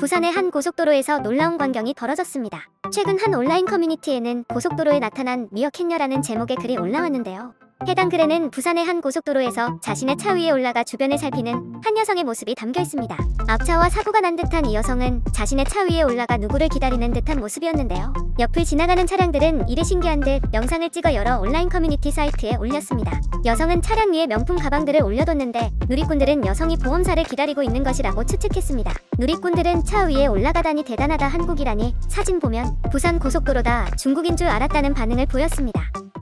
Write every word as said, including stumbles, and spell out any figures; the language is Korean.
부산의 한 고속도로에서 놀라운 광경이 벌어졌습니다. 최근 한 온라인 커뮤니티에는 고속도로에 나타난 미어캣녀라는 제목의 글이 올라왔는데요. 해당 글에는 부산의 한 고속도로에서 자신의 차 위에 올라가 주변을 살피는 한 여성의 모습이 담겨 있습니다. 앞차와 사고가 난 듯한 이 여성은 자신의 차 위에 올라가 누구를 기다리는 듯한 모습이었는데요. 옆을 지나가는 차량들은 이를 신기한 듯 영상을 찍어 여러 온라인 커뮤니티 사이트에 올렸습니다. 여성은 차량 위에 명품 가방들을 올려뒀는데 누리꾼들은 여성이 보험사를 기다리고 있는 것이라고 추측했습니다. 누리꾼들은 차 위에 올라가다니 대단하다, 한국이라니, 사진 보면 부산 고속도로다, 중국인 줄 알았다는 반응을 보였습니다.